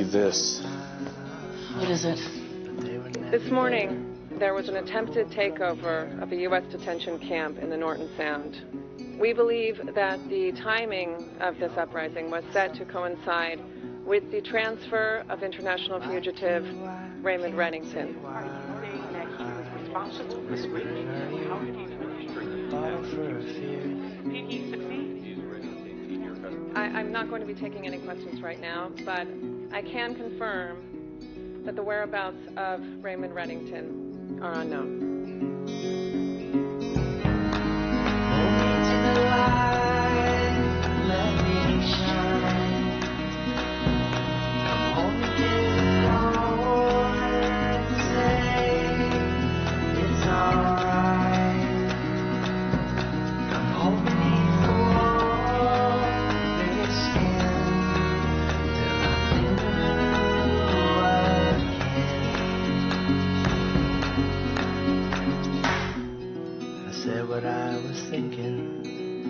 this. What is it? This morning, there was an attempted takeover of a U.S. detention camp in the Norton Sound. We believe that the timing of this uprising was set to coincide with the transfer of international fugitive Raymond Reddington. Are you saying that he was responsible for screening him? How did he Did he succeed? I'm not going to be taking any questions right now, but I can confirm that the whereabouts of Raymond Reddington are unknown. What I was thinking,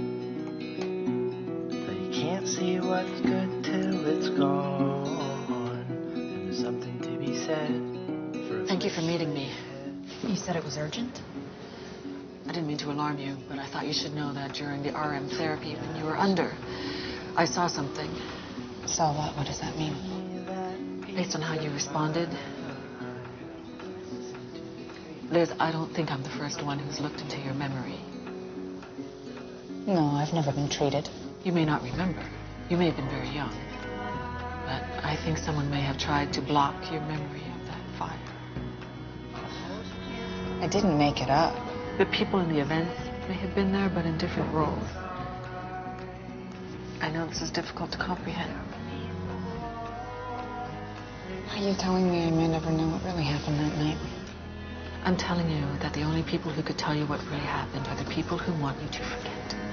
that you can't see what's good till it's gone, and there's something to be said for. Thank you for meeting me. You said it was urgent? I didn't mean to alarm you, but I thought you should know that during the RM therapy when you were under, I saw something. Saw what? What does that mean? Based on how you responded, I don't think I'm the first one who's looked into your memory. No, I've never been treated. You may not remember. You may have been very young. But I think someone may have tried to block your memory of that fire. I didn't make it up. The people in the events may have been there, but in different roles. I know this is difficult to comprehend. Are you telling me I may never know what really happened that night? I'm telling you that the only people who could tell you what really happened are the people who want you to forget.